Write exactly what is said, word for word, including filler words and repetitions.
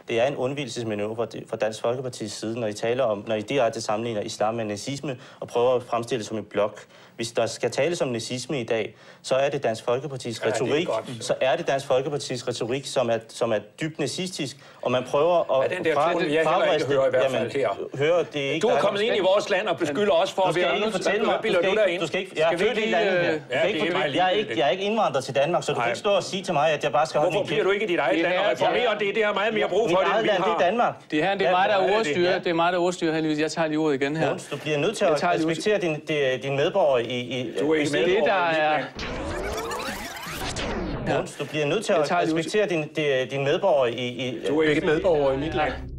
det er en undvigelsesmanøvre fra Dansk Folkepartis side, når I taler om, når I direkte sammenligner islam med nazisme og prøver at fremstille det som en blok. Hvis der skal tales om nazisme i dag, så er det Dansk Folkepartis ja, retorik, så er det Dansk Folkepartis retorik, som er, som er dybt nazistisk, og man prøver at... Ja, den der klon, jeg heller ikke hører i hvert fald her. Hører, det er ikke du er kommet ind i vores land og beskylder os for at være nødt til at billede du derinde. Du skal ikke... Jeg er født i landet her. Jeg er ikke indvandret til Danmark, så du kan ikke stå og sige til mig, at jeg bare skal holde min kæft. Hvorfor bliver du ikke i dit eget land og reformere det? Det har meget mere brug for det, end vi har. Det er Danmark. Det her, det er mig, der er ordstyre. Det er mig, der er ordstyre, heldigvis. Jeg tager lige ordet igen her. Du bliver nødt til at respektere dine medborgere i... Du er ikke det, der er... Du bliver nødt til at respektere dine medborgere i... Du er ikke medborger i mit land.